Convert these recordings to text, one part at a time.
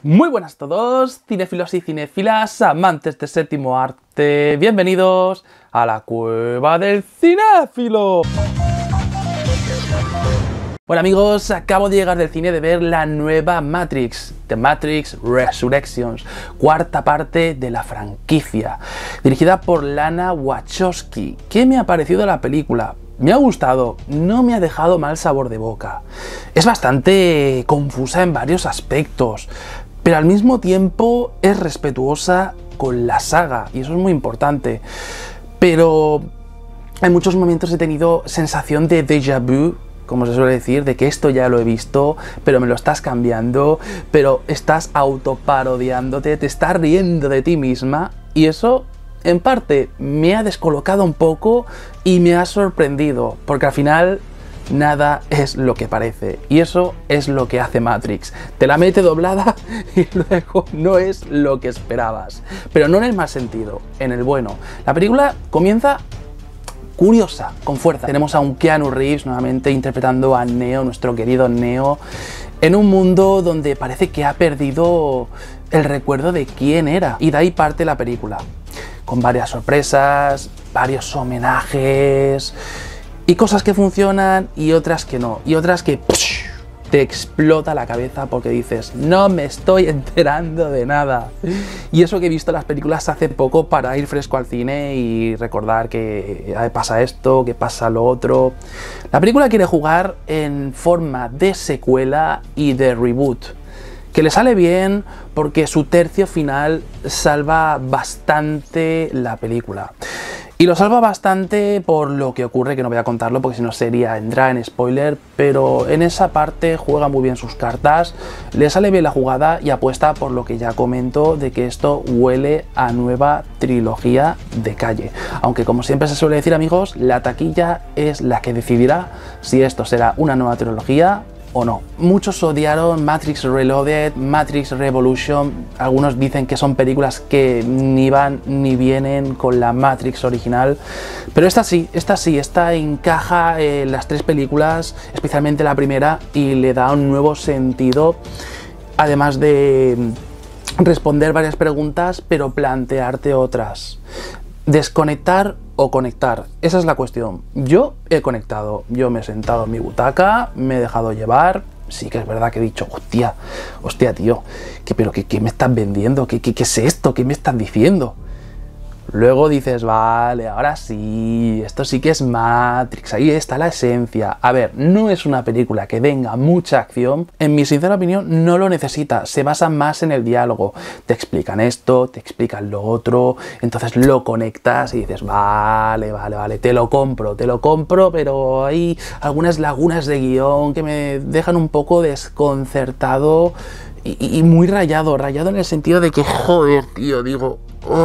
Muy buenas a todos, cinéfilos y cinéfilas, amantes del séptimo arte, bienvenidos a la Cueva del Cinéfilo. Bueno amigos, acabo de llegar del cine de ver la nueva Matrix, The Matrix Resurrections, cuarta parte de la franquicia, dirigida por Lana Wachowski. ¿Qué me ha parecido la película? Me ha gustado, no me ha dejado mal sabor de boca. Es bastante confusa en varios aspectos, pero al mismo tiempo es respetuosa con la saga, y eso es muy importante. Pero en muchos momentos he tenido sensación de déjà vu, como se suele decir, de que esto ya lo he visto, pero me lo estás cambiando, pero estás autoparodiándote, te estás riendo de ti misma, y eso en parte me ha descolocado un poco y me ha sorprendido, porque al final nada es lo que parece, y eso es lo que hace Matrix. Te la mete doblada y luego no es lo que esperabas, pero no en el mal sentido, en el bueno. La película comienza curiosa, con fuerza. Tenemos a un Keanu Reeves nuevamente interpretando a Neo, nuestro querido Neo, en un mundo donde parece que ha perdido el recuerdo de quién era, y de ahí parte la película, con varias sorpresas, varios homenajes y cosas que funcionan y otras que no, y otras que te explota la cabeza porque dices, no me estoy enterando de nada. Y eso que he visto las películas hace poco para ir fresco al cine y recordar que pasa esto, que pasa lo otro. La película quiere jugar en forma de secuela y de reboot, que le sale bien porque su tercio final salva bastante la película. Y lo salva bastante por lo que ocurre, que no voy a contarlo porque si no sería entrar en spoiler, pero en esa parte juega muy bien sus cartas, le sale bien la jugada y apuesta por lo que ya comento, de que esto huele a nueva trilogía de calle. Aunque como siempre se suele decir amigos, la taquilla es la que decidirá si esto será una nueva trilogía o no. Muchos odiaron Matrix Reloaded, Matrix Revolution, algunos dicen que son películas que ni van ni vienen con la Matrix original, pero esta encaja en las tres películas, especialmente la primera, y le da un nuevo sentido, además de responder varias preguntas, pero plantearte otras. Desconectar o conectar, esa es la cuestión. Yo he conectado, yo me he sentado en mi butaca, me he dejado llevar. Sí que es verdad que he dicho, hostia tío, ¿qué me estás vendiendo? ¿Qué es esto? ¿Qué me estás diciendo? Luego dices, vale, ahora sí, esto sí que es Matrix, ahí está la esencia. A ver, no es una película que tenga mucha acción, en mi sincera opinión no lo necesita, se basa más en el diálogo. Te explican esto, te explican lo otro, entonces lo conectas y dices, vale, te lo compro, pero hay algunas lagunas de guión que me dejan un poco desconcertado y muy rayado en el sentido de que, joder, tío, digo,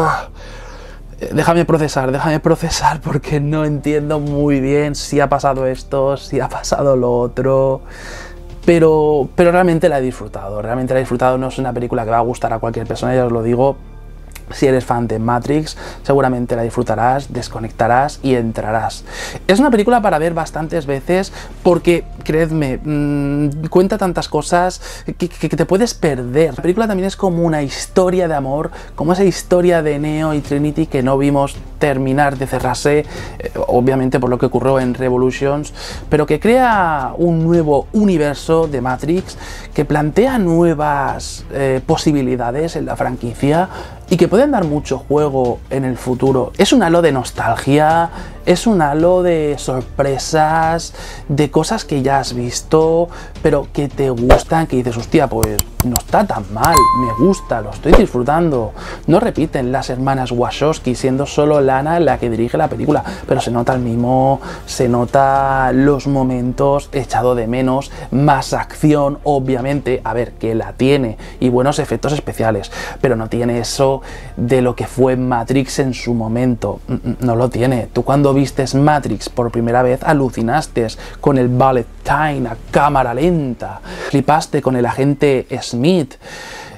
déjame procesar porque no entiendo muy bien si ha pasado esto, si ha pasado lo otro, pero realmente la he disfrutado, no es una película que va a gustar a cualquier persona, ya os lo digo. Si eres fan de Matrix, seguramente la disfrutarás, desconectarás y entrarás. Es una película para ver bastantes veces porque, creedme, cuenta tantas cosas que te puedes perder. La película también es como una historia de amor, como esa historia de Neo y Trinity que no vimos terminar de cerrarse, obviamente por lo que ocurrió en Revolutions, pero que crea un nuevo universo de Matrix, que plantea nuevas posibilidades en la franquicia y que pueden dar mucho juego en el futuro. Es un halo de nostalgia, es un halo de sorpresas, de cosas que ya has visto, pero que te gustan, que dices, hostia, pues no está tan mal, me gusta, lo estoy disfrutando. No repiten las hermanas Wachowski, siendo solo Lana la que dirige la película, pero se nota el mimo, se nota los momentos echado de menos, más acción, obviamente, a ver, que la tiene, y buenos efectos especiales, pero no tiene eso de lo que fue Matrix en su momento, no lo tiene. Tú cuando vistes Matrix por primera vez alucinaste con el bullet time a cámara lenta, flipaste con el agente Smith,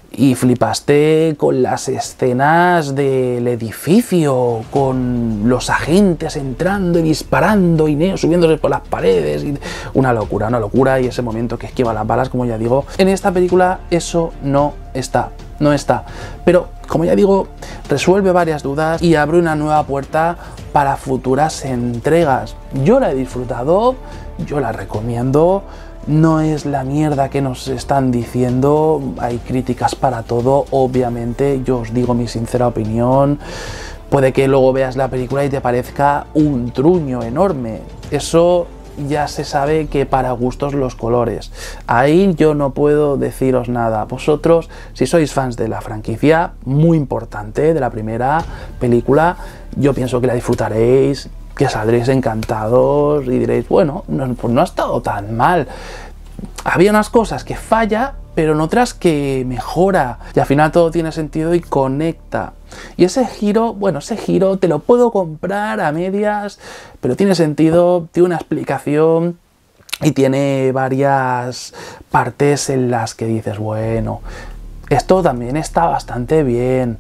Y flipaste con las escenas del edificio, con los agentes entrando y disparando y Neo subiéndose por las paredes. Y una locura, y ese momento que esquiva las balas, como ya digo. En esta película eso no está. Pero, como ya digo, resuelve varias dudas y abre una nueva puerta para futuras entregas. Yo la he disfrutado, yo la recomiendo. No es la mierda que nos están diciendo, hay críticas para todo, obviamente, yo os digo mi sincera opinión. Puede que luego veas la película y te parezca un truño enorme, eso ya se sabe que para gustos los colores. Ahí yo no puedo deciros nada. Vosotros, si sois fans de la franquicia, muy importante, de la primera película, yo pienso que la disfrutaréis, que saldréis encantados y diréis, bueno, pues no ha estado tan mal. Había unas cosas que falla, pero en otras que mejora. Y al final todo tiene sentido y conecta. Y ese giro, bueno, ese giro te lo puedo comprar a medias, pero tiene sentido, tiene una explicación y tiene varias partes en las que dices, bueno, esto también está bastante bien.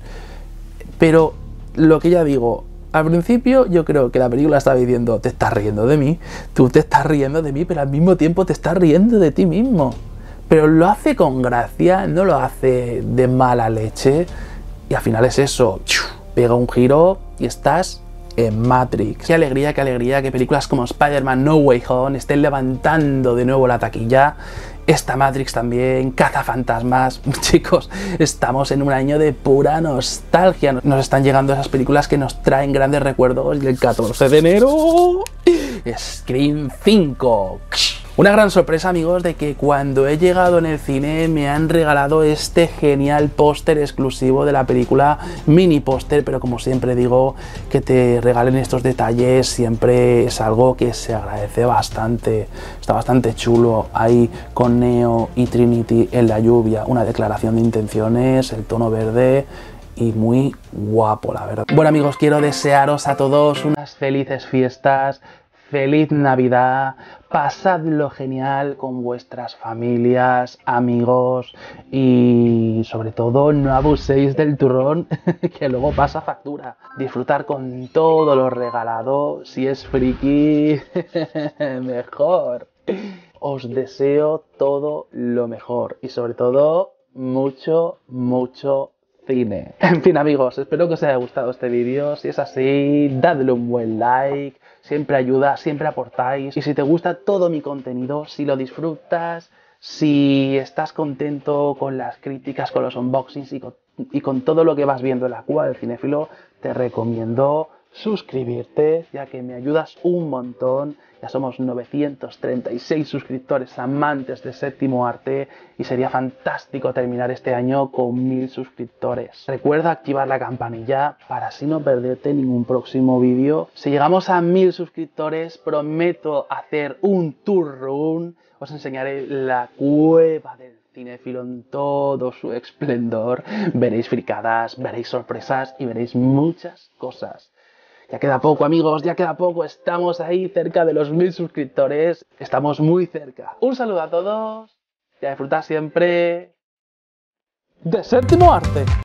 Pero lo que ya digo, al principio yo creo que la película estaba diciendo, te estás riendo de mí, tú te estás riendo de mí, pero al mismo tiempo te estás riendo de ti mismo. Pero lo hace con gracia, no lo hace de mala leche. Y al final es eso, pega un giro y estás en Matrix. Qué alegría que películas como Spider-Man No Way Home estén levantando de nuevo la taquilla. Esta Matrix también, Cazafantasmas. Chicos, estamos en un año de pura nostalgia. Nos están llegando esas películas que nos traen grandes recuerdos. Y el 14 de enero, Scream 5. Una gran sorpresa, amigos, de que cuando he llegado en el cine me han regalado este genial póster exclusivo de la película, mini póster, pero como siempre digo, que te regalen estos detalles siempre es algo que se agradece bastante. Está bastante chulo ahí con Neo y Trinity en la lluvia, una declaración de intenciones, el tono verde y muy guapo, la verdad. Bueno, amigos, quiero desearos a todos unas felices fiestas, feliz Navidad, pasadlo genial con vuestras familias, amigos y sobre todo no abuséis del turrón que luego pasa factura. Disfrutar con todo lo regalado, si es friki, mejor. Os deseo todo lo mejor y sobre todo mucho cine. En fin, amigos, espero que os haya gustado este vídeo. Si es así, dadle un buen like. Siempre ayuda, siempre aportáis. Y si te gusta todo mi contenido, si lo si estás contento con las críticas, con los unboxings y con todo lo que vas viendo en la Cueva del Cinéfilo, te recomiendo suscribirte, ya que me ayudas un montón. Ya somos 936 suscriptores amantes de Séptimo Arte y sería fantástico terminar este año con 1000 suscriptores. Recuerda activar la campanilla para así no perderte ningún próximo vídeo. Si llegamos a 1000 suscriptores, prometo hacer un tour run. Os enseñaré la Cueva del Cinéfilo en todo su esplendor. Veréis fricadas, veréis sorpresas y veréis muchas cosas. Ya queda poco, amigos, ya queda poco. Estamos ahí cerca de los 1000 suscriptores. Estamos muy cerca. Un saludo a todos y a disfrutar siempre de Séptimo Arte.